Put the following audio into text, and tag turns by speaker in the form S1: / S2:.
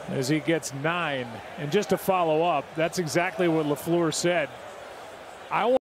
S1: as he gets 9. And just to follow up, that's exactly what LaFleur said. I